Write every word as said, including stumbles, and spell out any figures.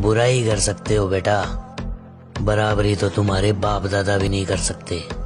बुराई कर सकते हो बेटा, बराबरी तो तुम्हारे बाप दादा भी नहीं कर सकते।